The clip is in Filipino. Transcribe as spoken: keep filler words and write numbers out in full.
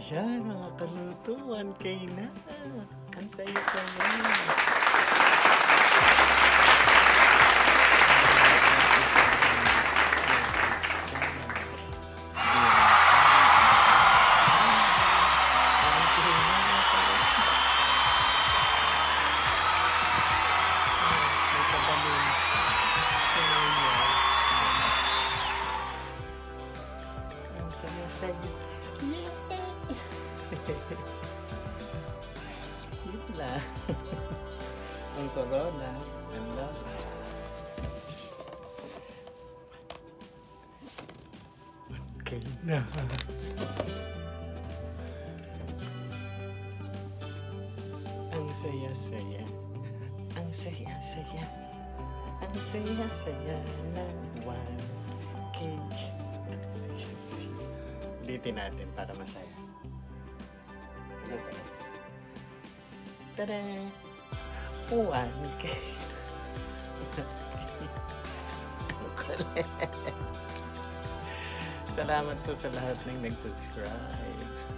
Ayan, mga kaluto, one K na. Ang saya-saya. Yun lang. Ang corona. Ang love. Okay na. Ang saya-saya. Ang saya-saya. Ang saya-saya ng one K. Ang saya-saya. Ulitin natin para masaya. Tada! one K. Salamat po sa lahat ng nag-subscribe.